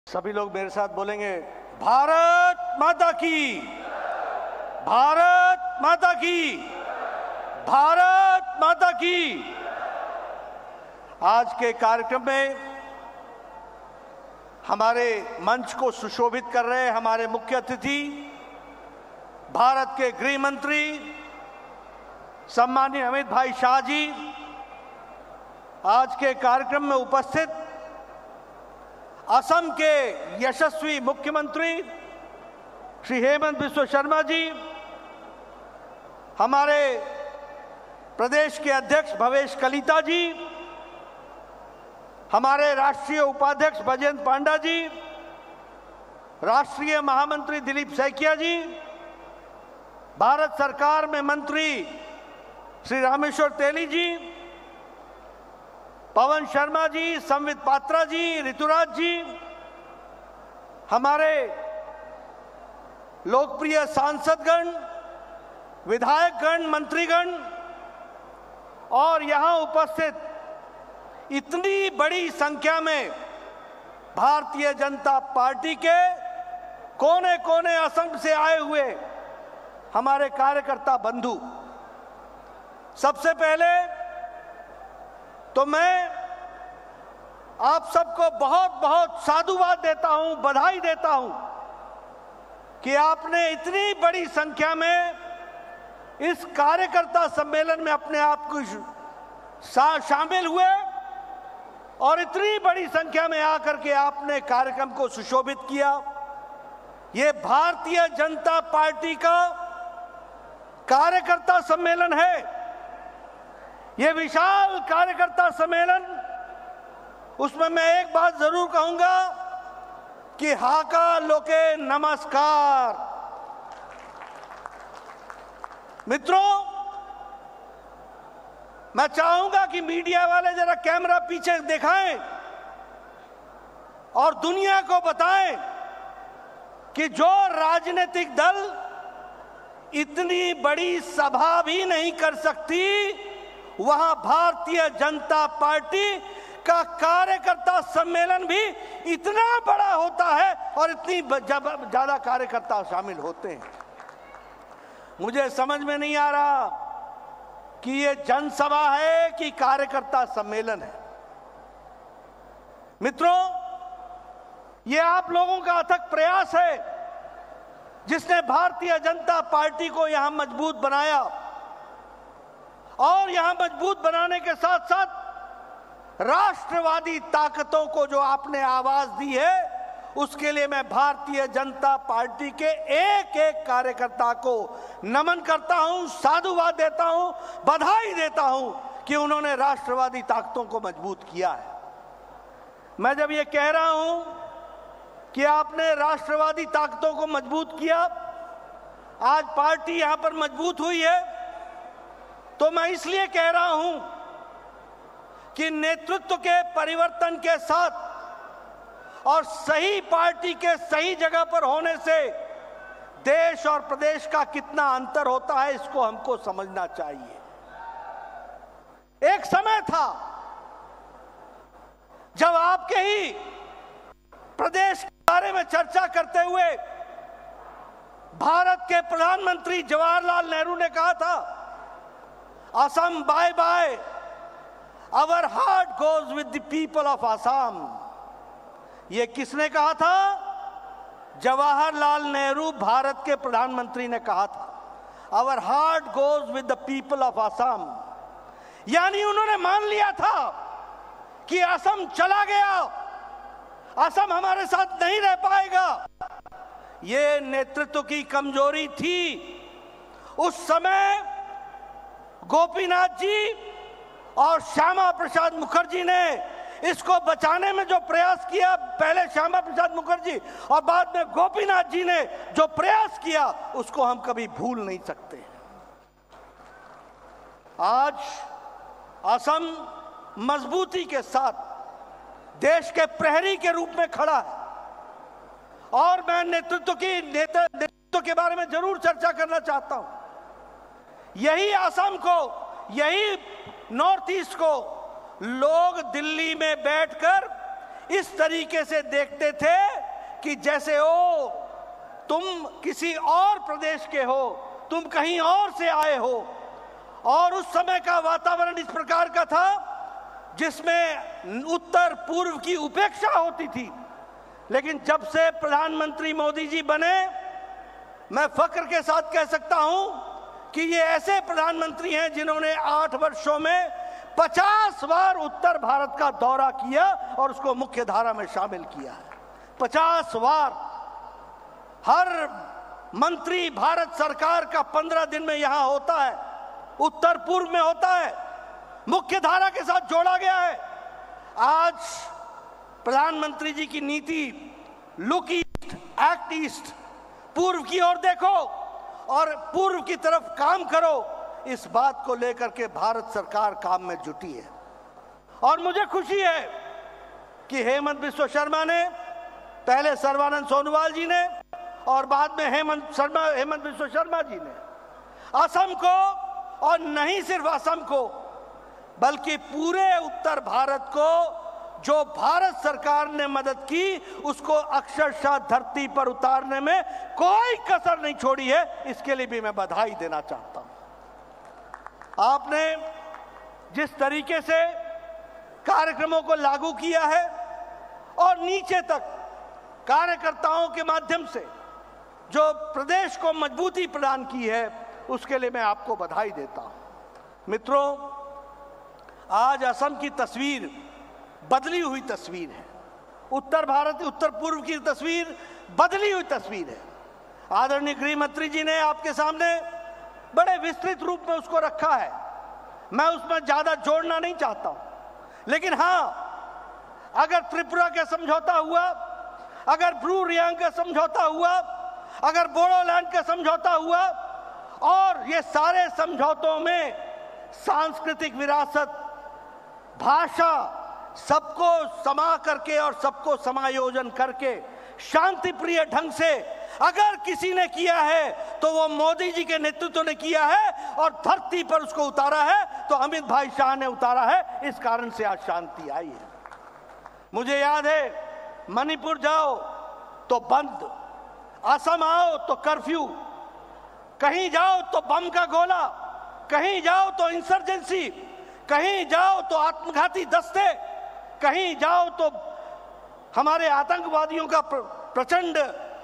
सभी लोग मेरे साथ बोलेंगे, भारत माता की, भारत माता की, भारत माता की। आज के कार्यक्रम में हमारे मंच को सुशोभित कर रहे हमारे मुख्य अतिथि भारत के गृह मंत्री सम्माननीय अमित भाई शाह जी, आज के कार्यक्रम में उपस्थित असम के यशस्वी मुख्यमंत्री श्री हेमंत बिस्वा शर्मा जी, हमारे प्रदेश के अध्यक्ष भवेश कलिता जी, हमारे राष्ट्रीय उपाध्यक्ष बजेंद्र पांडा जी, राष्ट्रीय महामंत्री दिलीप सैकिया जी, भारत सरकार में मंत्री श्री रामेश्वर तेली जी, पवन शर्मा जी, संबित पात्रा जी, ऋतुराज जी, हमारे लोकप्रिय सांसदगण, विधायकगण, मंत्रीगण और यहां उपस्थित इतनी बड़ी संख्या में भारतीय जनता पार्टी के कोने कोने असम से आए हुए हमारे कार्यकर्ता बंधु, सबसे पहले तो मैं आप सबको बहुत बहुत साधुवाद देता हूं, बधाई देता हूं कि आपने इतनी बड़ी संख्या में इस कार्यकर्ता सम्मेलन में अपने आप को शामिल हुए और इतनी बड़ी संख्या में आकर के आपने कार्यक्रम को सुशोभित किया। ये भारतीय जनता पार्टी का कार्यकर्ता सम्मेलन है। ये विशाल कार्यकर्ता सम्मेलन, उसमें मैं एक बात जरूर कहूंगा कि हाका लोके नमस्कार। मित्रों, मैं चाहूंगा कि मीडिया वाले जरा कैमरा पीछे दिखाएं और दुनिया को बताएं कि जो राजनीतिक दल इतनी बड़ी सभा भी नहीं कर सकती, वहां भारतीय जनता पार्टी का कार्यकर्ता सम्मेलन भी इतना बड़ा होता है और इतनी ज्यादा कार्यकर्ता शामिल होते हैं। मुझे समझ में नहीं आ रहा कि ये जनसभा है कि कार्यकर्ता सम्मेलन है। मित्रों, ये आप लोगों का अथक प्रयास है जिसने भारतीय जनता पार्टी को यहां मजबूत बनाया और यहां मजबूत बनाने के साथ साथ राष्ट्रवादी ताकतों को जो आपने आवाज दी है, उसके लिए मैं भारतीय जनता पार्टी के एक एक कार्यकर्ता को नमन करता हूं, साधुवाद देता हूं, बधाई देता हूं कि उन्होंने राष्ट्रवादी ताकतों को मजबूत किया है। मैं जब ये कह रहा हूं कि आपने राष्ट्रवादी ताकतों को मजबूत किया, आज पार्टी यहां पर मजबूत हुई है, तो मैं इसलिए कह रहा हूं कि नेतृत्व के परिवर्तन के साथ और सही पार्टी के सही जगह पर होने से देश और प्रदेश का कितना अंतर होता है, इसको हमको समझना चाहिए। एक समय था जब आपके ही प्रदेश के बारे में चर्चा करते हुए भारत के प्रधानमंत्री जवाहरलाल नेहरू ने कहा था, Assam bye bye, our heart goes with the people of Assam. ये किसने कहा था? जवाहरलाल नेहरू, भारत के प्रधानमंत्री ने कहा था, our heart goes with the people of Assam. यानी उन्होंने मान लिया था कि असम चला गया, असम हमारे साथ नहीं रह पाएगा। ये नेतृत्व की कमजोरी थी। उस समय गोपीनाथ जी और श्यामा प्रसाद मुखर्जी ने इसको बचाने में जो प्रयास किया, पहले श्यामा प्रसाद मुखर्जी और बाद में गोपीनाथ जी ने जो प्रयास किया, उसको हम कभी भूल नहीं सकते। आज असम मजबूती के साथ देश के प्रहरी के रूप में खड़ा है और मैं नेतृत्व के बारे में जरूर चर्चा करना चाहता हूं। यही असम को, यही नॉर्थ ईस्ट को लोग दिल्ली में बैठकर इस तरीके से देखते थे कि जैसे ओ तुम किसी और प्रदेश के हो, तुम कहीं और से आए हो। और उस समय का वातावरण इस प्रकार का था जिसमें उत्तर पूर्व की उपेक्षा होती थी। लेकिन जब से प्रधानमंत्री मोदी जी बने, मैं फख्र के साथ कह सकता हूं कि ये ऐसे प्रधानमंत्री हैं जिन्होंने 8 वर्षों में 50 बार उत्तर भारत का दौरा किया और उसको मुख्य धारा में शामिल किया है। 50 बार। हर मंत्री भारत सरकार का 15 दिन में यहां होता है, उत्तर पूर्व में होता है, मुख्य धारा के साथ जोड़ा गया है। आज प्रधानमंत्री जी की नीति लुक ईस्ट, एक्ट ईस्ट, पूर्व की ओर देखो और पूर्व की तरफ काम करो, इस बात को लेकर के भारत सरकार काम में जुटी है। और मुझे खुशी है कि हेमंत बिस्वा शर्मा ने, पहले सर्बानंद सोनोवाल जी ने और बाद में हेमंत बिस्वा शर्मा जी ने असम को, और नहीं सिर्फ असम को बल्कि पूरे उत्तर भारत को जो भारत सरकार ने मदद की, उसको अक्षरशः धरती पर उतारने में कोई कसर नहीं छोड़ी है। इसके लिए भी मैं बधाई देना चाहता हूं। आपने जिस तरीके से कार्यक्रमों को लागू किया है और नीचे तक कार्यकर्ताओं के माध्यम से जो प्रदेश को मजबूती प्रदान की है, उसके लिए मैं आपको बधाई देता हूं। मित्रों, आज असम की तस्वीर बदली हुई तस्वीर है। उत्तर भारत, उत्तर पूर्व की तस्वीर बदली हुई तस्वीर है। आदरणीय गृह मंत्री जी ने आपके सामने बड़े विस्तृत रूप में उसको रखा है। मैं उसमें ज्यादा जोड़ना नहीं चाहता हूं, लेकिन हां, अगर त्रिपुरा का समझौता हुआ, अगर ब्रू रियांग का समझौता हुआ, अगर बोडोलैंड का समझौता हुआ, और ये सारे समझौतों में सांस्कृतिक विरासत, भाषा, सबको समा करके और सबको समायोजन करके शांति प्रिय ढंग से अगर किसी ने किया है तो वो मोदी जी के नेतृत्व ने किया है, और धरती पर उसको उतारा है तो अमित भाई शाह ने उतारा है। इस कारण से आज शांति आई है। मुझे याद है, मणिपुर जाओ तो बंद, असम आओ तो कर्फ्यू, कहीं जाओ तो बम का गोला, कहीं जाओ तो इंसर्जेंसी, कहीं जाओ तो आत्मघाती दस्ते, कहीं जाओ तो हमारे आतंकवादियों का प्रचंड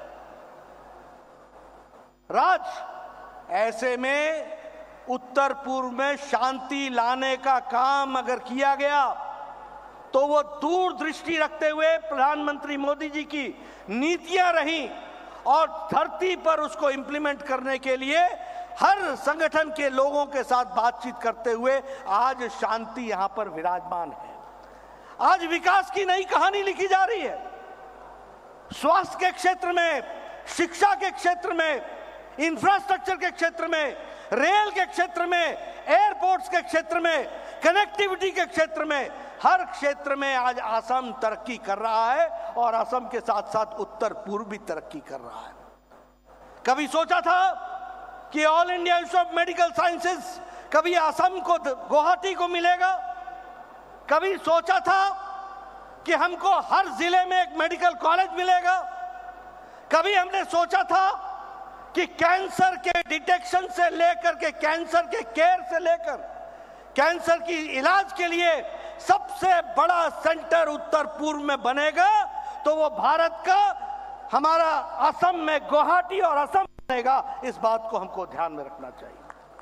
राज। ऐसे में उत्तर पूर्व में शांति लाने का काम अगर किया गया तो वो दूरदृष्टि रखते हुए प्रधानमंत्री मोदी जी की नीतियां रहीं, और धरती पर उसको इंप्लीमेंट करने के लिए हर संगठन के लोगों के साथ बातचीत करते हुए आज शांति यहां पर विराजमान है। आज विकास की नई कहानी लिखी जा रही है। स्वास्थ्य के क्षेत्र में, शिक्षा के क्षेत्र में, इंफ्रास्ट्रक्चर के क्षेत्र में, रेल के क्षेत्र में, एयरपोर्ट्स के क्षेत्र में, कनेक्टिविटी के क्षेत्र में, हर क्षेत्र में आज असम तरक्की कर रहा है, और असम के साथ साथ उत्तर पूर्व भी तरक्की कर रहा है। कभी सोचा था कि all India institute of medical sciences कभी असम को, गुवाहाटी को मिलेगा? कभी सोचा था कि हमको हर जिले में एक मेडिकल कॉलेज मिलेगा? कभी हमने सोचा था कि कैंसर के डिटेक्शन से लेकर के कैंसर के केयर से लेकर कैंसर की इलाज के लिए सबसे बड़ा सेंटर उत्तर पूर्व में बनेगा, तो वो भारत का, हमारा असम में गुवाहाटी और असम बनेगा। इस बात को हमको ध्यान में रखना चाहिए।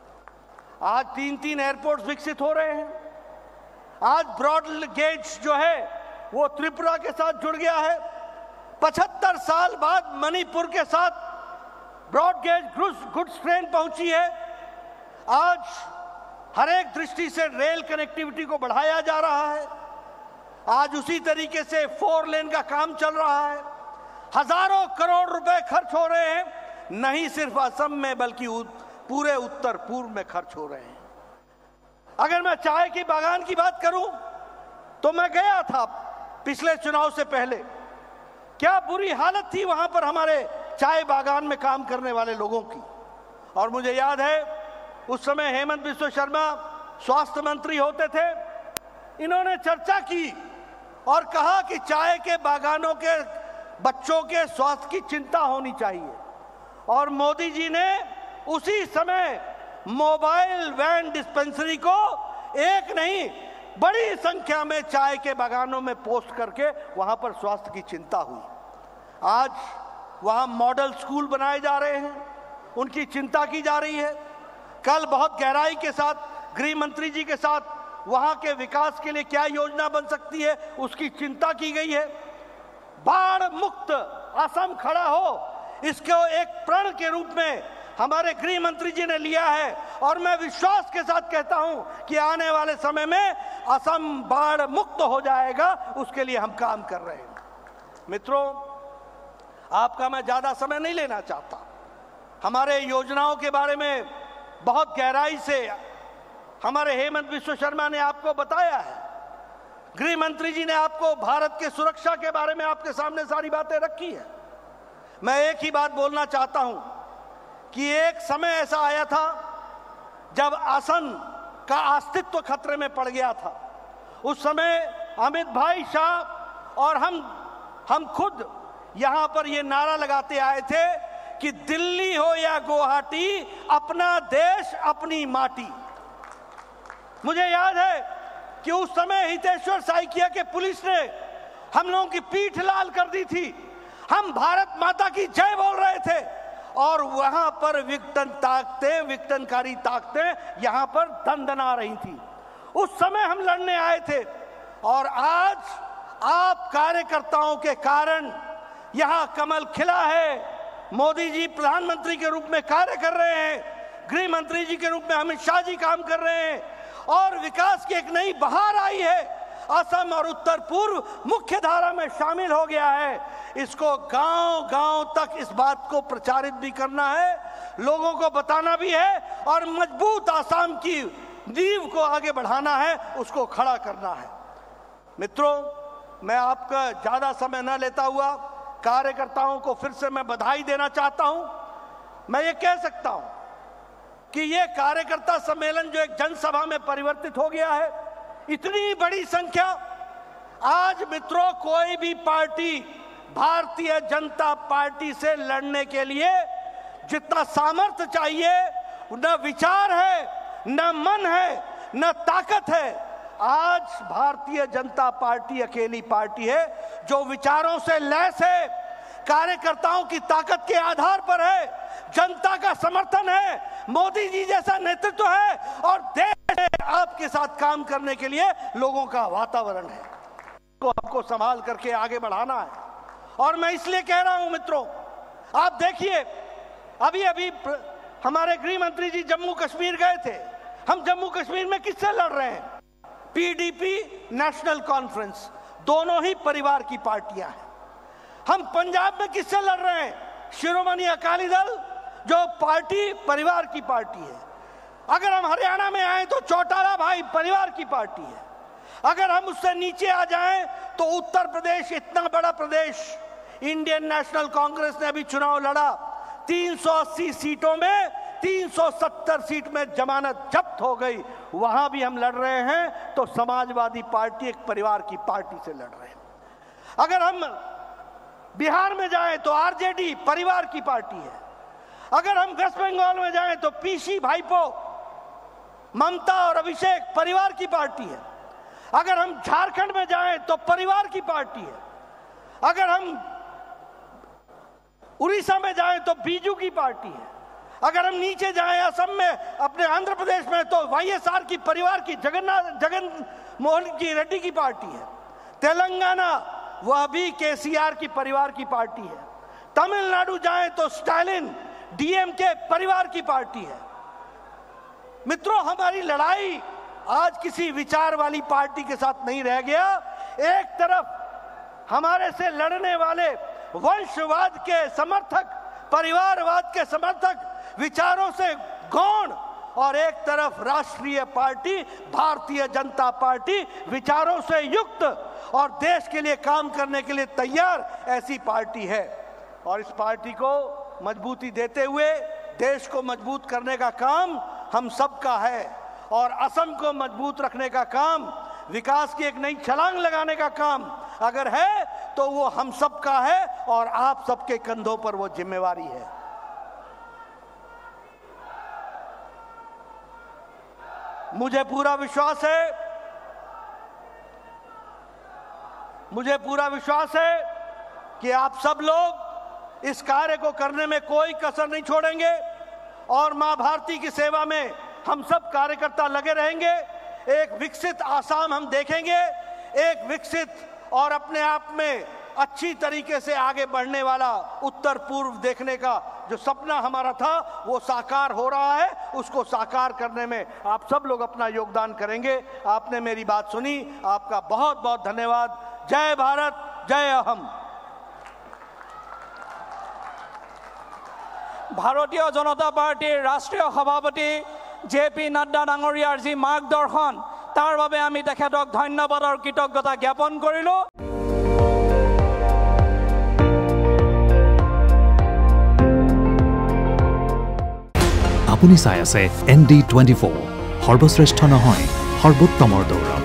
आज 3-3 एयरपोर्ट्स विकसित हो रहे हैं। आज ब्रॉड गेज जो है वो त्रिपुरा के साथ जुड़ गया है। 75 साल बाद मणिपुर के साथ ब्रॉड गेज गुड्स ट्रेन पहुंची है। आज हर एक दृष्टि से रेल कनेक्टिविटी को बढ़ाया जा रहा है। आज उसी तरीके से 4 लेन का काम चल रहा है। हजारों करोड़ रुपए खर्च हो रहे हैं, नहीं सिर्फ असम में बल्कि पूरे उत्तर पूर्व में खर्च हो रहे हैं। अगर मैं चाय की बागान की बात करूं तो मैं गया था पिछले चुनाव से पहले। क्या बुरी हालत थी वहां पर हमारे चाय बागान में काम करने वाले लोगों की। और मुझे याद है उस समय हेमंत बिस्वा शर्मा स्वास्थ्य मंत्री होते थे। इन्होंने चर्चा की और कहा कि चाय के बागानों के बच्चों के स्वास्थ्य की चिंता होनी चाहिए। और मोदी जी ने उसी समय मोबाइल वैन डिस्पेंसरी को एक नहीं बड़ी संख्या में चाय के बागानों में पोस्ट करके वहां पर स्वास्थ्य की चिंता हुई। आज वहां मॉडल स्कूल बनाए जा रहे हैं, उनकी चिंता की जा रही है। कल बहुत गहराई के साथ गृह मंत्री जी के साथ वहां के विकास के लिए क्या योजना बन सकती है उसकी चिंता की गई है। बाढ़ मुक्त असम खड़ा हो, इसको एक प्रण के रूप में हमारे गृह मंत्री जी ने लिया है और मैं विश्वास के साथ कहता हूं कि आने वाले समय में असम बाढ़ मुक्त हो जाएगा, उसके लिए हम काम कर रहे हैं। मित्रों, आपका मैं ज्यादा समय नहीं लेना चाहता। हमारे योजनाओं के बारे में बहुत गहराई से हमारे हेमंत बिश्व शर्मा ने आपको बताया है। गृह मंत्री जी ने आपको भारत के सुरक्षा के बारे में आपके सामने सारी बातें रखी है। मैं एक ही बात बोलना चाहता हूं कि एक समय ऐसा आया था जब असम का अस्तित्व खतरे में पड़ गया था। उस समय अमित भाई शाह और हम खुद यहां पर यह नारा लगाते आए थे कि दिल्ली हो या गुवाहाटी, अपना देश अपनी माटी। मुझे याद है कि उस समय हितेश्वर साइकिया के पुलिस ने हम लोगों की पीठ लाल कर दी थी। हम भारत माता की जय बोल रहे थे और वहां पर विघटनकारी ताकतें यहां पर दंदना रही थी। उस समय हम लड़ने आए थे और आज आप कार्यकर्ताओं के कारण यहां कमल खिला है। मोदी जी प्रधानमंत्री के रूप में कार्य कर रहे हैं, गृह मंत्री जी के रूप में अमित शाह जी काम कर रहे हैं और विकास की एक नई बहार आई है। असम और उत्तर पूर्व मुख्य धारा में शामिल हो गया है। इसको गांव-गांव तक इस बात को प्रचारित भी करना है, लोगों को बताना भी है और मजबूत असम की नींव को आगे बढ़ाना है, उसको खड़ा करना है। मित्रों, मैं आपका ज्यादा समय न लेता हुआ कार्यकर्ताओं को फिर से मैं बधाई देना चाहता हूं। मैं ये कह सकता हूं कि ये कार्यकर्ता सम्मेलन जो एक जनसभा में परिवर्तित हो गया है, इतनी बड़ी संख्या। आज मित्रों, कोई भी पार्टी भारतीय जनता पार्टी से लड़ने के लिए जितना सामर्थ्य चाहिए, न विचार है, न मन है, न ताकत है। आज भारतीय जनता पार्टी अकेली पार्टी है जो विचारों से लैस है, कार्यकर्ताओं की ताकत के आधार पर है, जनता का समर्थन है, मोदी जी जैसा नेतृत्व है और देश में आपके साथ काम करने के लिए लोगों का वातावरण है। तो आपको संभाल करके आगे बढ़ाना है। और मैं इसलिए कह रहा हूं मित्रों, आप देखिए अभी अभी हमारे गृह मंत्री जी जम्मू कश्मीर गए थे। हम जम्मू कश्मीर में किससे लड़ रहे हैं? पीडीपी, नेशनल कॉन्फ्रेंस, दोनों ही परिवार की पार्टियां हैं। हम पंजाब में किससे लड़ रहे हैं? शिरोमणि अकाली दल, जो पार्टी परिवार की पार्टी है। अगर हम हरियाणा में आए तो चौटाला भाई परिवार की पार्टी है। अगर हम उससे नीचे आ जाएं तो उत्तर प्रदेश, इतना बड़ा प्रदेश, इंडियन नेशनल कांग्रेस ने अभी चुनाव लड़ा, 380 सीटों में 370 सीट में जमानत जब्त हो गई, वहां भी हम लड़ रहे हैं। तो समाजवादी पार्टी एक परिवार की पार्टी से लड़ रहे हैं। अगर हम बिहार में जाएं तो आरजेडी परिवार की पार्टी है। अगर हम वेस्ट बंगाल में जाएं तो पीसी भाईपो, ममता और अभिषेक परिवार की पार्टी है। अगर हम झारखंड में जाएं तो परिवार की पार्टी है। अगर हम उड़ीसा में जाएं तो बीजू की पार्टी है। अगर हम नीचे जाएं असम में, अपने आंध्र प्रदेश में, तो वाईएसआर की परिवार की जगन मोहन की रेड्डी की पार्टी है। तेलंगाना, वह भी केसीआर की परिवार की पार्टी है। तमिलनाडु जाएं तो स्टालिन डीएमके परिवार की पार्टी है। मित्रों, हमारी लड़ाई आज किसी विचार वाली पार्टी के साथ नहीं रह गया। एक तरफ हमारे से लड़ने वाले वंशवाद के समर्थक, परिवारवाद के समर्थक, विचारों से गौण, और एक तरफ राष्ट्रीय पार्टी भारतीय जनता पार्टी, विचारों से युक्त और देश के लिए काम करने के लिए तैयार ऐसी पार्टी है। और इस पार्टी को मजबूती देते हुए देश को मजबूत करने का काम हम सबका है और असम को मजबूत रखने का काम, विकास की एक नई छलांग लगाने का काम अगर है तो वो हम सब का है और आप सबके कंधों पर वो जिम्मेवारी है। मुझे पूरा विश्वास है कि आप सब लोग इस कार्य को करने में कोई कसर नहीं छोड़ेंगे और मां भारती की सेवा में हम सब कार्यकर्ता लगे रहेंगे। एक विकसित आसाम हम देखेंगे, एक विकसित और अपने आप में अच्छी तरीके से आगे बढ़ने वाला उत्तर पूर्व देखने का जो सपना हमारा था वो साकार हो रहा है। उसको साकार करने में आप सब लोग अपना योगदान करेंगे। आपने मेरी बात सुनी, आपका बहुत बहुत धन्यवाद। जय भारत, जय अहम। भारतीय जनता पार्टीर राष्ट्रीय सभापति JP नाड्डा डांगरियार जी मार्गदर्शन तार बारे आमी तेखेतक धन्यवाद और कृतज्ञता ज्ञापन करिलो। আপুনি চাই আছে ND24 সৰ্বশ্ৰেষ্ঠ নহয় সৰ্বোত্তমৰ দৌৰ।